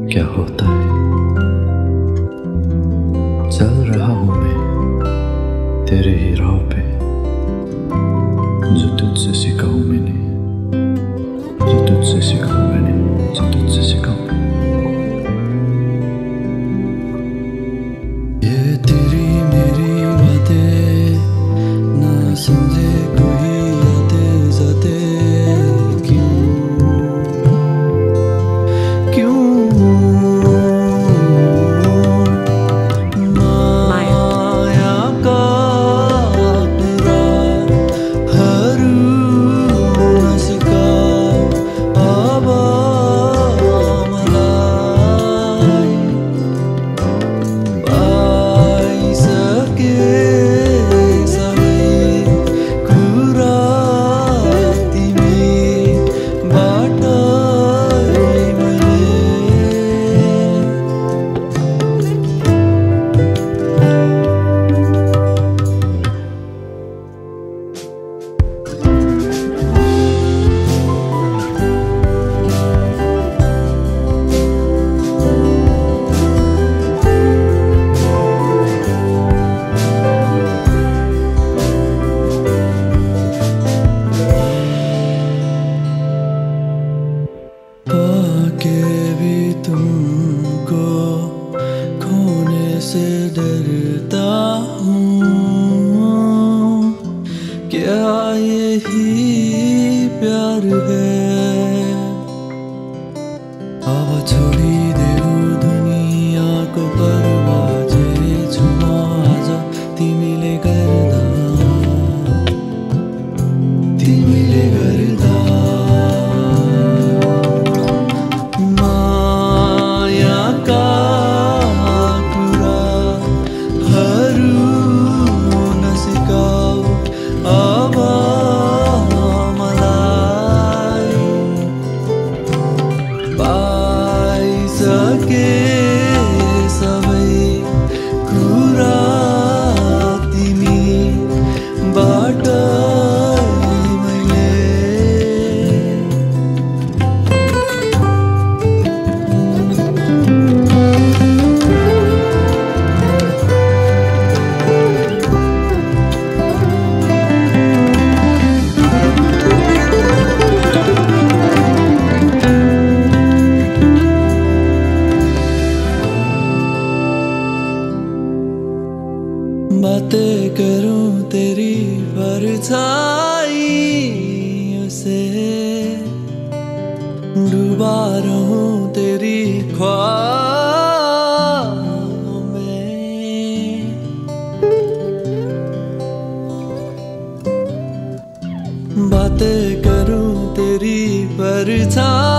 क्या होता है। चल रहा हूँ मैं तेरे ही राह पे, जो तुझसे सीखा हूँ मैंने, जो तुझसे सीखा हूँ मैंने, जो तुझसे सीखा हूँ। ये तेरी मेरी बातें ना समझे कोई आते जाते, पाके भी तुमको खोने से डरता हूँ। क्या यही प्यार है? अब छोड़ी देऊ दुनिया को परवाजे छुमा आज तिमीले गर्दा, तिमीले गर्दा सके सबै कुरा तिमी बाट मैले। बातें करूं तेरी परछाई से, डूबा रहूं तेरी ख्वाबों में। बातें करूं तेरी परछाई